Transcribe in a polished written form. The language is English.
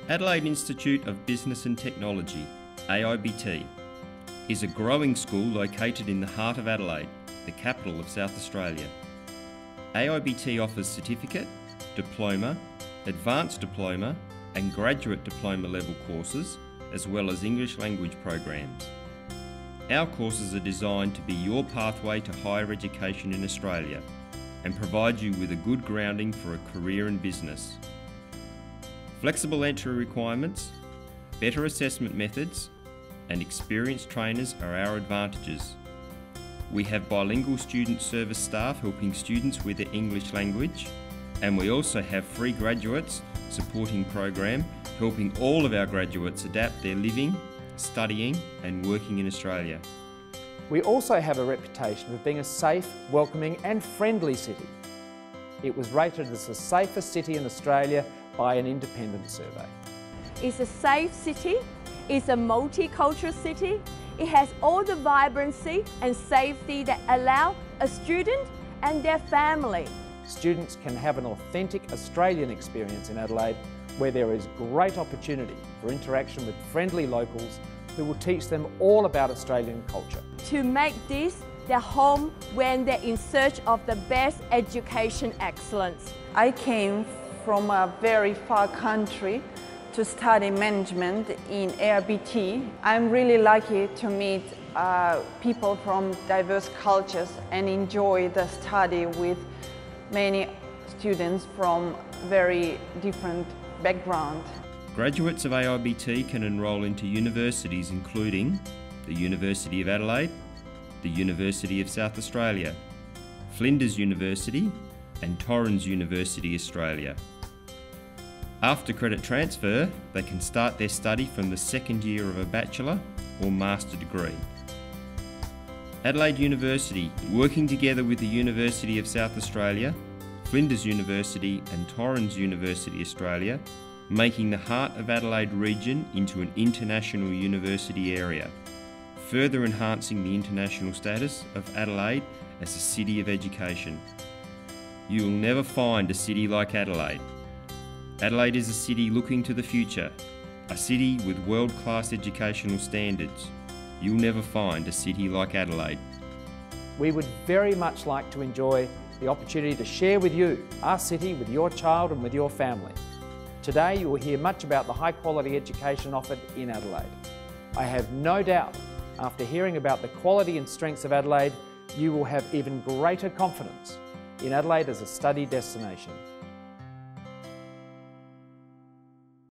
Adelaide Institute of Business and Technology, AIBT, is a growing school located in the heart of Adelaide, the capital of South Australia. AIBT offers certificate, diploma, advanced diploma and graduate diploma level courses, as well as English language programs. Our courses are designed to be your pathway to higher education in Australia and provide you with a good grounding for a career in business. Flexible entry requirements, better assessment methods, and experienced trainers are our advantages. We have bilingual student service staff helping students with their English language, and we also have free graduates supporting program helping all of our graduates adapt their living, studying and working in Australia. We also have a reputation of being a safe, welcoming and friendly city. It was rated as the safest city in Australia by an independent survey. It's a safe city, it's a multicultural city, it has all the vibrancy and safety that allow a student and their family. Students can have an authentic Australian experience in Adelaide where there is great opportunity for interaction with friendly locals who will teach them all about Australian culture. To make this their home when they're in search of the best education excellence. I came from a very far country to study management in AIBT. I'm really lucky to meet people from diverse cultures and enjoy the study with many students from very different backgrounds. Graduates of AIBT can enrol into universities including the University of Adelaide, the University of South Australia, Flinders University and Torrens University Australia. After credit transfer, they can start their study from the second year of a bachelor or master degree. Adelaide University, working together with the University of South Australia, Flinders University and Torrens University Australia, making the heart of Adelaide region into an international university area, further enhancing the international status of Adelaide as a city of education. You will never find a city like Adelaide. Adelaide is a city looking to the future, a city with world-class educational standards. You'll never find a city like Adelaide. We would very much like to enjoy the opportunity to share with you our city with your child and with your family. Today you will hear much about the high-quality education offered in Adelaide. I have no doubt, after hearing about the quality and strengths of Adelaide, you will have even greater confidence in Adelaide as a study destination.